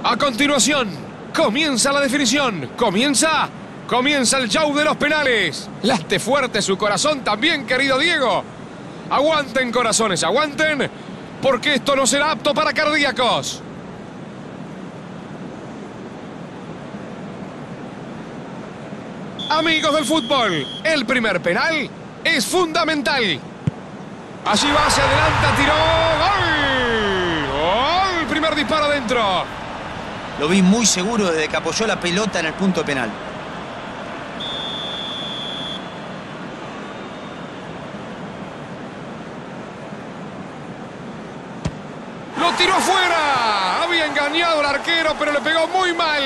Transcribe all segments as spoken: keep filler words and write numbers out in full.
A continuación, comienza la definición. Comienza, comienza el show de los penales. Late fuerte su corazón también, querido Diego. Aguanten, corazones, aguanten, porque esto no será apto para cardíacos. Amigos del fútbol, el primer penal es fundamental. Allí va, se adelanta, tiró. ¡Gol! ¡Gol! Primer disparo adentro. Lo vi muy seguro desde que apoyó la pelota en el punto penal. ¡Lo tiró afuera! Había engañado al arquero, pero le pegó muy mal.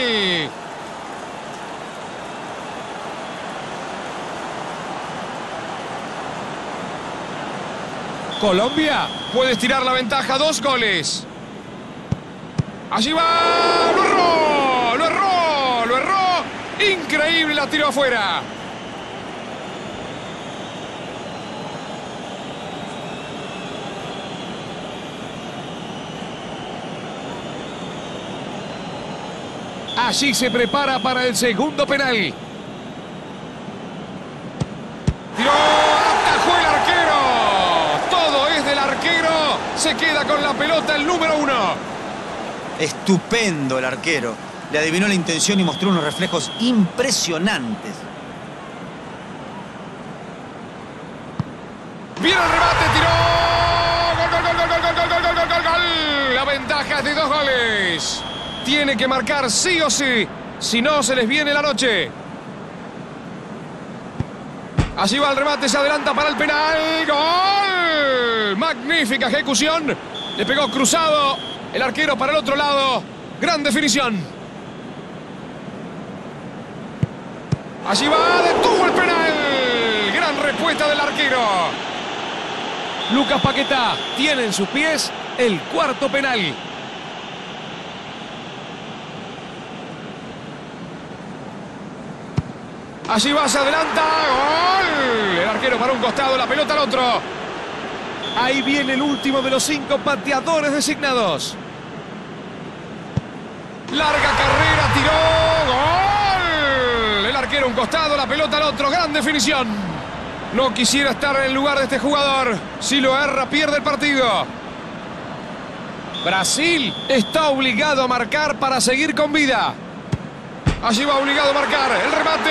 Colombia puede estirar la ventaja, dos goles. Allí va, lo erró, lo erró, lo erró. Increíble, la tiró afuera. Allí se prepara para el segundo penal. Tiró, atajó el arquero. Todo es del arquero. Se queda con la pelota el número uno. Estupendo el arquero. Le adivinó la intención y mostró unos reflejos impresionantes. Viene el remate, tiró. Gol, gol, gol, gol, gol, gol, gol, gol, gol, gol. La ventaja es de dos goles. Tiene que marcar sí o sí. Si no, se les viene la noche. Allí va el remate, se adelanta para el penal. ¡Gol! Magnífica ejecución. Le pegó cruzado el arquero para el otro lado. Gran definición. Allí va, detuvo el penal. Gran respuesta del arquero. Lucas Paquetá tiene en sus pies el cuarto penal. Allí va, se adelanta. ¡Gol! El arquero para un costado, la pelota al otro. Ahí viene el último de los cinco pateadores designados. Larga carrera, tiró. ¡Gol! El arquero un costado, la pelota al otro. Gran definición. No quisiera estar en el lugar de este jugador. Si lo erra, pierde el partido. Brasil está obligado a marcar para seguir con vida. Allí va obligado a marcar. El remate.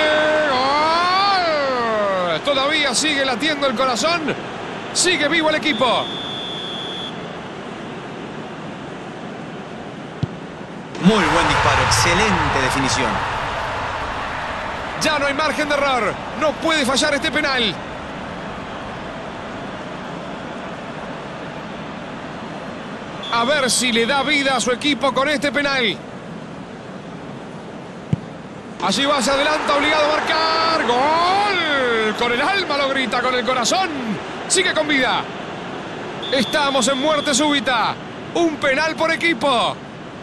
¡Gol! Todavía sigue latiendo el corazón. Sigue vivo el equipo. Muy buen disparo. Excelente definición. Ya no hay margen de error. No puede fallar este penal. A ver si le da vida a su equipo con este penal. Allí va, se adelanta, obligado a marcar. ¡Gol! Con el alma lo grita, con el corazón. Sigue con vida. Estamos en muerte súbita. Un penal por equipo.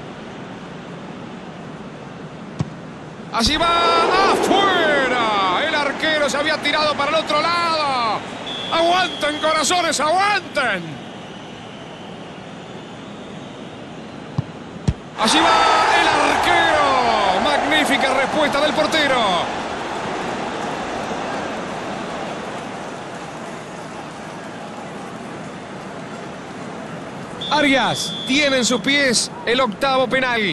Allí va, afuera. El arquero se había tirado para el otro lado. Aguanten, corazones, aguanten. Allí va el arquero. Magnífica respuesta del portero. Arias tiene en sus pies el octavo penal.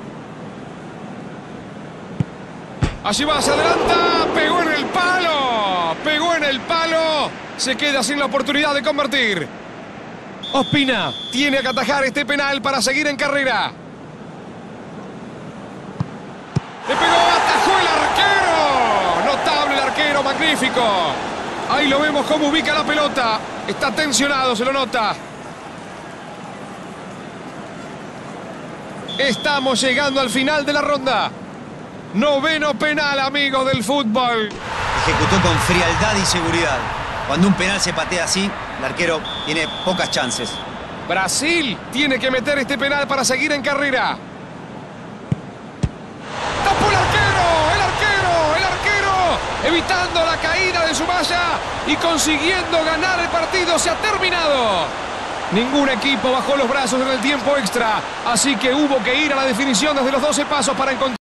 Allí va, se adelanta, pegó en el palo. Pegó en el palo. Se queda sin la oportunidad de convertir. Ospina tiene que atajar este penal para seguir en carrera. Le pegó, atajó el arquero. Notable el arquero, magnífico. Ahí lo vemos cómo ubica la pelota. Está tensionado, se lo nota. Estamos llegando al final de la ronda. Noveno penal, amigos del fútbol. Ejecutó con frialdad y seguridad. Cuando un penal se patea así, el arquero tiene pocas chances. Brasil tiene que meter este penal para seguir en carrera. ¡Tapó el arquero! ¡El arquero! ¡El arquero! Evitando la caída de su malla y consiguiendo ganar el partido. Se ha terminado. Ningún equipo bajó los brazos en el tiempo extra, así que hubo que ir a la definición desde los doce pasos para encontrar